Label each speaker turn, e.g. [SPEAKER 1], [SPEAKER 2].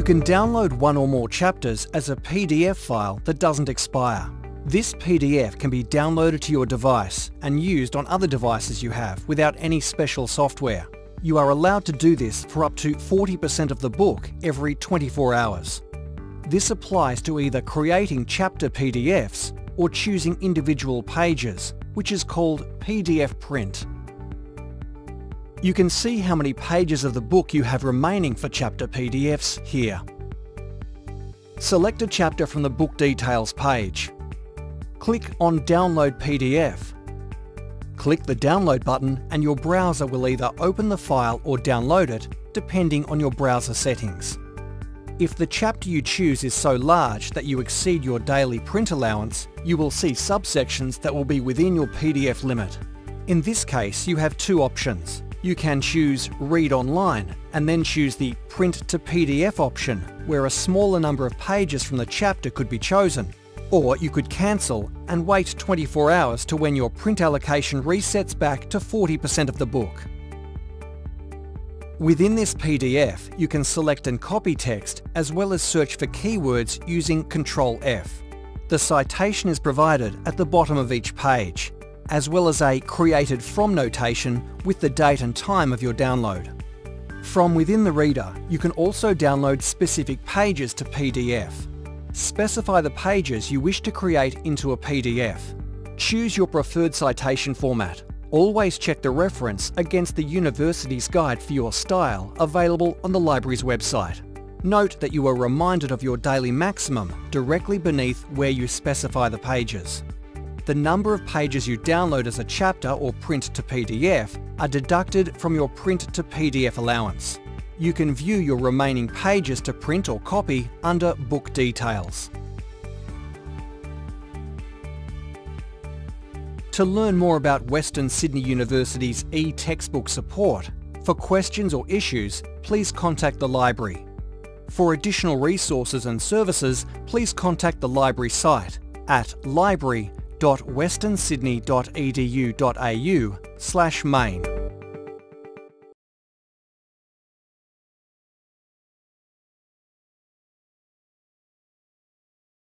[SPEAKER 1] can download one or more chapters as a PDF file that doesn't expire. This PDF can be downloaded to your device and used on other devices you have without any special software. You are allowed to do this for up to 40% of the book every 24 hours. This applies to either creating chapter PDFs or choosing individual pages, which is called PDF print. You can see how many pages of the book you have remaining for chapter PDFs here. Select a chapter from the book details page. Click on Download PDF. Click the download button and your browser will either open the file or download it, depending on your browser settings. If the chapter you choose is so large that you exceed your daily print allowance, you will see subsections that will be within your PDF limit. In this case, you have two options. You can choose Read Online and then choose the Print to PDF option, where a smaller number of pages from the chapter could be chosen. Or you could cancel and wait 24 hours to when your print allocation resets back to 40% of the book. Within this PDF, you can select and copy text as well as search for keywords using Ctrl F. The citation is provided at the bottom of each page, as well as a Created From notation with the date and time of your download. From within the reader, you can also download specific pages to PDF. Specify the pages you wish to create into a PDF. Choose your preferred citation format. Always check the reference against the university's guide for your style available on the library's website. Note that you are reminded of your daily maximum directly beneath where you specify the pages. The number of pages you download as a chapter or print to PDF are deducted from your print to PDF allowance. You can view your remaining pages to print or copy under Book Details. To learn more about Western Sydney University's e-textbook support, for questions or issues, please contact the library. For additional resources and services, please contact the library site at library.westernsydney.edu.au/main.